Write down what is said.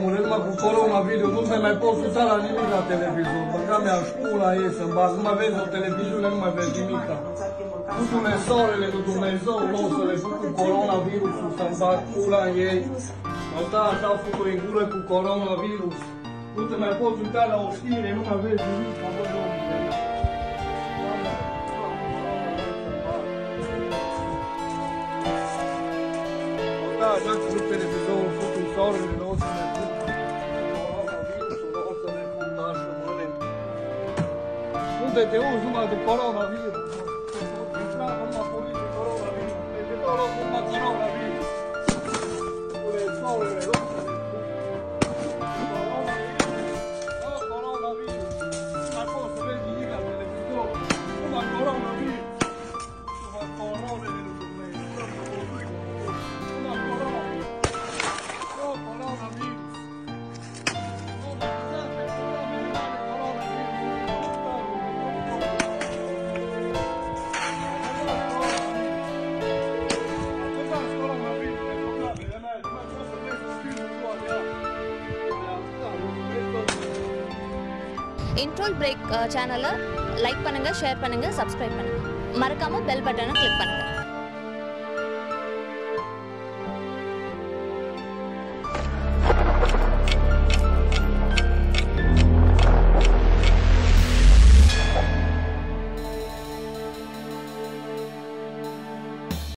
Acum cu coronavirus nu te mai poți uita la nimic la televizor. Băga mea șpula ei să-mi bag. Nu mai vezi o televiziune, nu mai vezi nimic. Nu Dumnezeule, nu Dumnezeu, nu o să le duc cu coronavirusul să-mi bag pula în ei. Da, așa au făcut în gură cu coronavirus. Nu te mai poți uita la o știre, nu mai vezi nimic. Da, așa că nu televizorul făcut soarele, nu o să ne duc coronavirusul, nu o să ne punta și mâine. Unde te uiți numai de coronavirus? Intravă numai poliție coronavirus, de tot locul numai coronavirus. Pune soarele, nu să ne duc. Coronavirus, nu mai poți să vezi nimic la televizor, numai coronavirus. Numai coronele lui Dumnezeu. Intro break channel like பண்ணுங்க, share பண்ணுங்க, subscribe பண்ணுங்க. மறக்காம bell button click பண்ணுங்க.